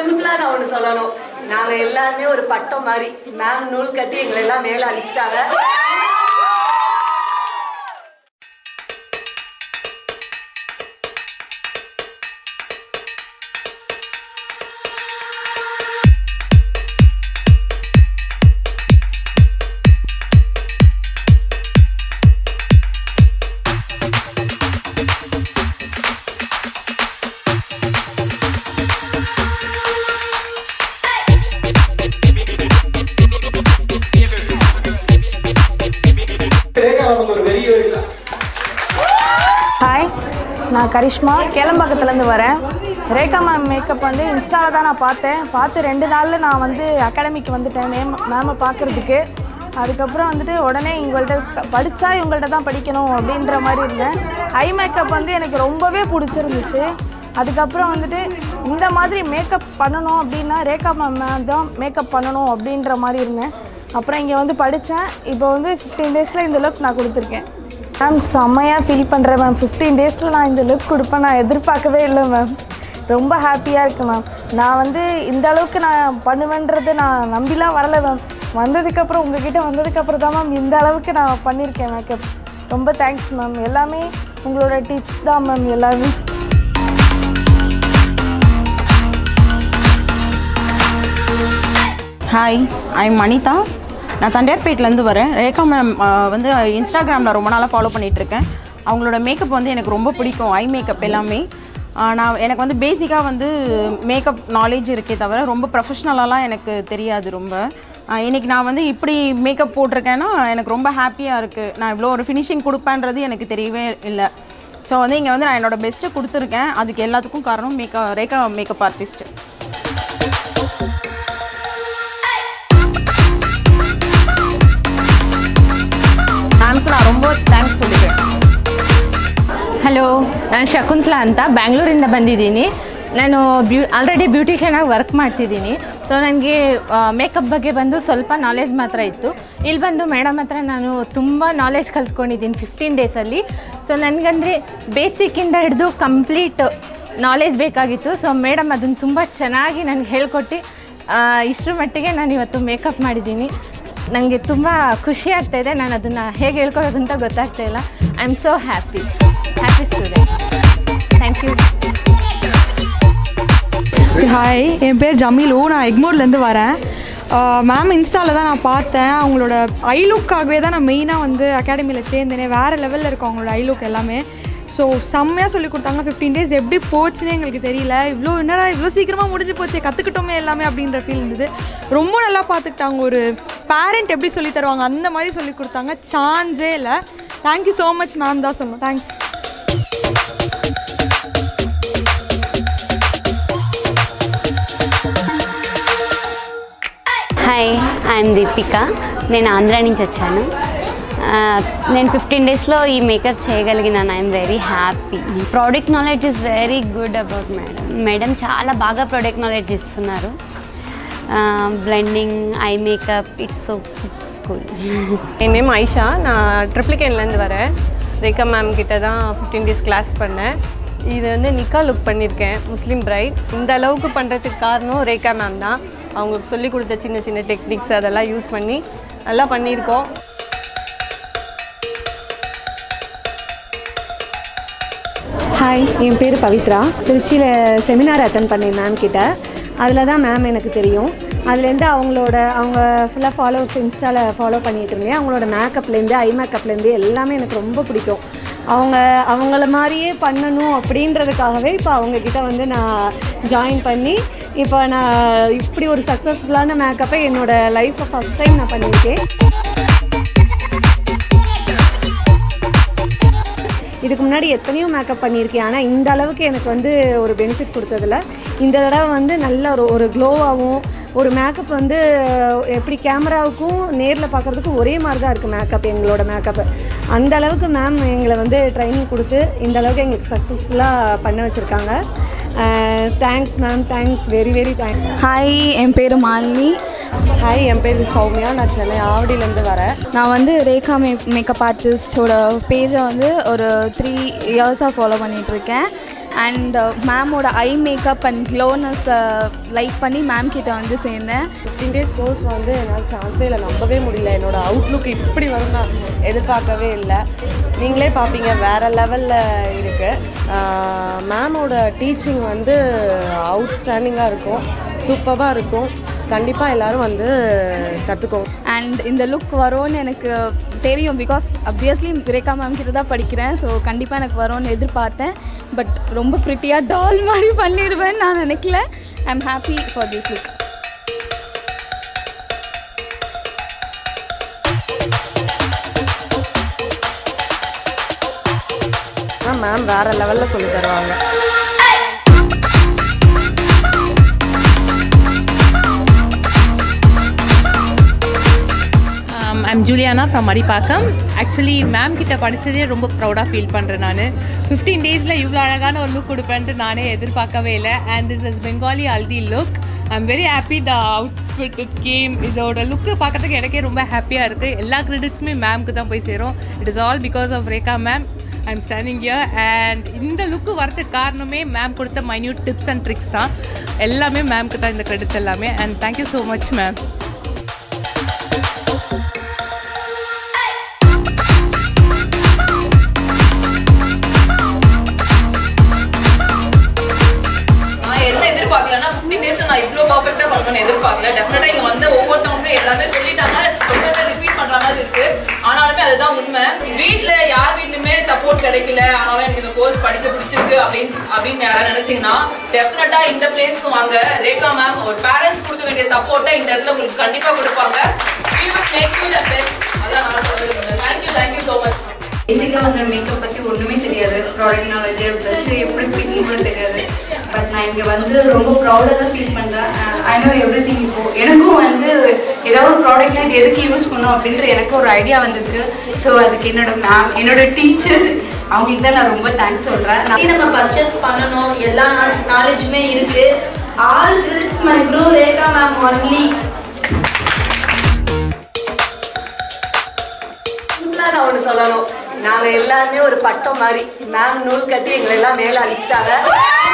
சிம்பிளா நான் ஒன்று சொல்லணும். நாங்க எல்லாருமே ஒரு பட்டம் மாதிரி மேம் நூல் கட்டி எங்களை எல்லாம் மேல அழிச்சிட்டாங்க. ஹாய், நான் கரிஷ்மா கேளம்பாக்கத்துலேருந்து வரேன். ரேகா மேம் மேக்கப் வந்து இன்ஸ்டாவில் தான் நான் பார்த்து 2 நாளில் நான் வந்து அகாடமிக்கு வந்துட்டேன் மேமை பார்க்குறதுக்கு. அதுக்கப்புறம் வந்துட்டு உடனே இவங்கள்ட்ட படித்தா இவங்கள்ட்ட தான் படிக்கணும் அப்படின்ற மாதிரி இருந்தேன். ஐ மேக்கப் வந்து எனக்கு ரொம்பவே பிடிச்சிருந்துச்சு. அதுக்கப்புறம் வந்துட்டு இந்த மாதிரி மேக்கப் பண்ணணும் அப்படின்னா ரேகா மேம் தான் மேக்கப் பண்ணணும் அப்படின்ற மாதிரி இருந்தேன். அப்புறம் இங்கே வந்து படித்தேன். இப்போ வந்து 15 டேஸில் இந்த லுக் நான் கொடுத்துருக்கேன். மேம் செம்மையாக ஃபீல் பண்ணுறேன் மேம். 15 டேஸில் நான் இந்த லுக் கொடுப்பேன் நான் எதிர்பார்க்கவே இல்லை மேம். ரொம்ப ஹாப்பியாக இருக்குது மேம். நான் வந்து இந்த அளவுக்கு நான் பண்ணுவேன்றது நான் நம்பிலாம் வரலை மேம். வந்ததுக்கப்புறம் உங்ககிட்ட வந்ததுக்கப்புறம் தான் மேம் இந்த அளவுக்கு நான் பண்ணியிருக்கேன் மேக்கப். ரொம்ப தேங்க்ஸ் மேம். எல்லாமே உங்களோட டிப்ஸ் தான் மேம் எல்லாமே. Hi, I am Manitha. நான் தண்டையார்பேட்லேருந்து வரேன். ரேகா மேம் வந்து இன்ஸ்டாகிராமில் ரொம்ப நாளாக ஃபாலோ பண்ணிகிட்ருக்கேன். அவங்களோட மேக்கப் வந்து எனக்கு ரொம்ப பிடிக்கும். ஐ மேக்கப் எல்லாமே எனக்கு வந்து பேசிக்காக வந்து மேக்கப் நாலேஜ் இருக்கே தவிர ரொம்ப ப்ரொஃபஷ்னலாலாம் எனக்கு தெரியாது. ரொம்ப இன்றைக்கி நான் வந்து இப்படி மேக்கப் போட்டிருக்கேன்னா எனக்கு ரொம்ப ஹாப்பியாக இருக்குது. நான் இவ்வளோ ஒரு ஃபினிஷிங் கொடுப்பேன்றது எனக்கு தெரியவே இல்லை. ஸோ வந்து இங்கே வந்து நான் என்னோடய பெஸ்ட்டு கொடுத்துருக்கேன். அதுக்கு எல்லாத்துக்கும் காரணம் ரேகா மேக்கப் ஆர்டிஸ்ட்டு. மேம்க்கு நான் ரொம்ப தேங்க்ஸ் சொல்லிக்கிறேன். ಹಲೋ, ನಾನು ಶಕುಂತಲಾ ಅಂತ ಬ್ಯಾಂಗ್ಳೂರಿಂದ ಬಂದಿದ್ದೀನಿ. ನಾನು ಆಲ್ರೆಡಿ ಬ್ಯೂಟಿಷಿಯನಾಗಿ ವರ್ಕ್ ಮಾಡ್ತಿದ್ದೀನಿ. ಸೊ ನನಗೆ ಮೇಕಪ್ ಬಗ್ಗೆ ಬಂದು ಸ್ವಲ್ಪ ನಾಲೆಜ್ ಮಾತ್ರ ಇತ್ತು. ಇಲ್ಲಿ ಬಂದು ಮೇಡಮ್ ಹತ್ರ ನಾನು ತುಂಬ ನಾಲೆಜ್ ಕಲ್ತ್ಕೊಂಡಿದ್ದೀನಿ 15 ಡೇಸಲ್ಲಿ. ಸೊ ನನಗಂದರೆ ಬೇಸಿಕ್ಕಿಂದ ಹಿಡಿದು ಕಂಪ್ಲೀಟ್ ನಾಲೆಜ್ ಬೇಕಾಗಿತ್ತು. ಸೊ ಮೇಡಮ್ ಅದನ್ನು ತುಂಬ ಚೆನ್ನಾಗಿ ನನಗೆ ಹೇಳ್ಕೊಟ್ಟು ಇಷ್ಟರ ಮಟ್ಟಿಗೆ ನಾನು ಇವತ್ತು ಮೇಕಪ್ ಮಾಡಿದ್ದೀನಿ. ನನಗೆ ತುಂಬ ಖುಷಿ ಆಗ್ತಾಯಿದೆ. ನಾನು ಅದನ್ನು ಹೇಗೆ ಹೇಳ್ಕೊಳೋದು ಅಂತ ಗೊತ್ತಾಗ್ತಾ ಇಲ್ಲ. I am so happy student. Thank you. Hi, என் பேர் ஜமீலு. நான் எக்மோர்லேருந்து வரேன். மேம் இன்ஸ்டாவில் தான் நான் பார்த்தேன். அவங்களோட ஐ லுக்காகவே தான் நான் மெயினாக வந்து அகாடமியில் சேர்ந்தேனே. வேறு லெவலில் இருக்கும் அவங்களோட ஐ லுக் எல்லாமே. ஸோ செம்மையாக சொல்லி கொடுத்தாங்க. 15 டேஸ் எப்படி போச்சுன்னே எங்களுக்கு தெரியல. இவ்வளோ சீக்கிரமாக முடிஞ்சு போச்சு, கற்றுக்கிட்டோமே எல்லாமே அப்படின்ற ஃபீல் இருந்தது. ரொம்ப நல்லா பார்த்துக்கிட்டாங்க. ஒரு பேரண்ட் எப்படி சொல்லி தருவாங்க அந்த மாதிரி சொல்லி கொடுத்தாங்க. சான்ஸே இல்லை. தேங்க்யூ ஸோ மச் மேம் தான் சொல்லணும். தேங்க்ஸ். Hi, I am Deepika. నేను ఆంధ్ర నుంచి వచ్చాను. నేను 15 డేస్లో ఈ మేకప్ చేయగలిగినాను. I am very happy. Product knowledge is very good about madam చాలా బాగా ప్రోడక్ట్ నాలెడ్జ్ ఇస్తున్నారు. Blending, eye makeup, it's so cool. என் நேம் ஐஷா. நான் ட்ரிப்ளிகேன்லேருந்து வரேன். ரேகா மேம் கிட்ட தான் 15 டேஸ் கிளாஸ் பண்ணேன். இது வந்து நிக்கா லுக் பண்ணியிருக்கேன், முஸ்லீம் பிரைட். இந்த அளவுக்கு பண்ணுறதுக்கு காரணம் ரேகா மேம் தான். அவங்க சொல்லி கொடுத்த சின்ன சின்ன டெக்னிக்ஸ் அதெல்லாம் யூஸ் பண்ணி நல்லா பண்ணியிருக்கோம். ஹாய், என் பேர் பவித்ரா. திருச்சியில் செமினார் அட்டன் பண்ணேன் மேம் கிட்ட. அதில் தான் மேம் எனக்கு தெரியும். அதுலேருந்து அவங்க ஃபுல்லாக ஃபாலோவர்ஸ் இன்ஸ்டாவில் ஃபாலோ பண்ணிகிட்டு இருந்தேன். அவங்களோட மேக்கப்லேருந்து ஐ மேக்கப்லேருந்து எல்லாமே எனக்கு ரொம்ப பிடிக்கும். அவங்கள மாதிரியே பண்ணணும் அப்படின்றதுக்காகவே இப்போ அவங்கக்கிட்ட வந்து நான் ஜாயின் பண்ணி இப்போ நான் இப்படி ஒரு சக்ஸஸ்ஃபுல்லான மேக்கப்பை என்னோடய லைஃப்பை ஃபஸ்ட் டைம் நான் பண்ணியிருக்கேன். இதுக்கு முன்னாடி எத்தனையோ மேக்கப் பண்ணியிருக்கேன். ஆனால் இந்த அளவுக்கு எனக்கு வந்து ஒரு பெனிஃபிட் கொடுத்ததில்ல. இந்த தடவை வந்து நல்ல ஒரு க்ளோவாகவும் ஒரு மேக்கப் வந்து எப்படி கேமராவுக்கும் நேரில் பார்க்குறதுக்கும் ஒரே மாதிரி தான் இருக்குது மேக்கப். எங்களோட மேக்கப்பு அந்த அளவுக்கு மேம் எங்களை வந்து ட்ரைனிங் கொடுத்து இந்த அளவுக்கு எங்களுக்கு சக்ஸஸ்ஃபுல்லாக பண்ண வச்சுருக்காங்க. Thanks ma'am, thanks, very very thanks. Hi, என் பேர் மாலினி. ஹாய், என் பேர் சௌமியா. நான் சென்னை ஆவடியிலேருந்து வரேன். நான் வந்து ரேகா மேக்கப் ஆர்டிஸ்டோட பேஜை வந்து ஒரு 3 இயர்ஸாக ஃபாலோ பண்ணிகிட்ருக்கேன். அண்ட் மேமோட ஐ மேக்கப் அண்ட் க்ளோனஸ் லைக் பண்ணி மேம் கிட்ட வந்து சேர்ந்தேன். 15 days கோர்ஸ் வந்து என்னால் சான்ஸே இல்லை, நம்பவே முடியல. என்னோடய அவுட்லுக் இப்படி வரும் நான் எதிர்பார்க்கவே இல்லை. நீங்களே பார்ப்பீங்க, வேறு லெவலில் இருக்குது. மேமோட டீச்சிங் வந்து அவுட்ஸ்டாண்டிங்காக இருக்கும், சூப்பராக இருக்கும். கண்டிப்பாக எல்லோரும் வந்து கற்றுக்கோங்க. அண்ட் இந்த லுக் வரும்னு எனக்கு தெரியும், பிகாஸ் அப்வியஸ்லி ரேகா மேம் கிட்ட தான் படிக்கிறேன். ஸோ கண்டிப்பாக எனக்கு வரும்னு எதிர்பார்த்தேன். பட் ரொம்ப ப்ரிட்டியாக டால் மாதிரி பண்ணிடுவேன்னு நான் நினைக்கல. I am happy for this look. Ma'am வேறு லெவலில் சொல்லி தருவாங்க. I'm Juliana from Maripakam. Actually, மேம் கிட்ட படித்ததே ரொம்ப ப்ரௌடாக ஃபீல் பண்ணுறேன். நான் 15 days இவ்வளோ அழகான ஒரு லுக் கொடுப்பேன்ட்டு நானே எதிர்பார்க்கவே இல்லை. And this is Bengali haldi look. I'm very happy the outfit it came. இதோட லுக்கு பார்க்கறதுக்கு எனக்கே ரொம்ப ஹாப்பியாக இருக்குது. எல்லா கிரெடிட்ஸுமே மேம்க்கு தான் போய் சேரும். It is all because of Rekha ma'am. I am standing here. And இந்த லுக்கு வரதுக்கு காரணமே மேம் கொடுத்த மைன்யூட் டிப்ஸ் அண்ட் ட்ரிக்ஸ் தான். எல்லாமே மேம்க்கு தான் இந்த கிரெடிட்ஸ் எல்லாமே. And thank you so much ma'am. எதிர்பார்க்கலன்னா 15 days நான் இவ்வளோ பர்ஃபெக்டாக பண்ணணும்னு எதிர்பார்க்கல. டெஃபினட்டாக இங்கே வந்து ஒவ்வொருத்தவங்க எல்லாமே சொல்லிட்டாங்க, சொல்றதை ரிப்பீட் பண்ணுற மாதிரி இருக்கு. ஆனாலுமே அதுதான் உண்மை. வீட்டில் யார் வீட்லையுமே சப்போர்ட் கிடைக்கல, ஆனாலும் எனக்கு இந்த கோர்ஸ் படிக்க பிடிச்சிருக்கு அப்படின்னு யாராவது நினைச்சீங்கன்னா டெஃபினட்டாக இந்த பிளேஸ்க்கு வாங்க. ரேகா மேம் ஒரு பேரண்ட்ஸ் கொடுக்க வேண்டிய சப்போர்ட்டை இந்த இடத்துல உங்களுக்கு கண்டிப்பாக கொடுப்பாங்க. We will make you the best. அதான் நான் சொல்லுவேன். Thank you so much. பேசிக்காக வந்து மேக்கப் பற்றி ஒன்றுமே தெரியாது, ப்ராடக்ட் நாலேஜ் ப்ளஷ் எப்படி பிடிக்கும் கூட தெரியாது. பட் நான் இங்கே வந்து ரொம்ப ப்ரௌடாக தான் ஃபீல் பண்ணுறேன். I know everything. இப்போது எனக்கும் வந்து ஏதாவது ஒரு ப்ராடக்ட்லாம் இது எதுக்கு யூஸ் பண்ணோம் அப்படின்ற எனக்கு ஒரு ஐடியா வந்திருக்கு. ஸோ அதுக்கு என்னோட மேம், என்னோட டீச்சர், அவங்களுக்கு தான் நான் ரொம்ப தேங்க்ஸ் சொல்கிறேன். நம்ம பர்ச்சேஸ் பண்ணணும், எல்லா நாலேஜுமே இருக்குது. All credits my bro Rekha ma'am only. நான் ஒன்று சொல்லணும், நாங்கள் எல்லாருமே ஒரு பட்டம் மாதிரி மேம் நூல் கட்டி எங்களை எல்லாம் மேலே அழிச்சிட்டாங்க.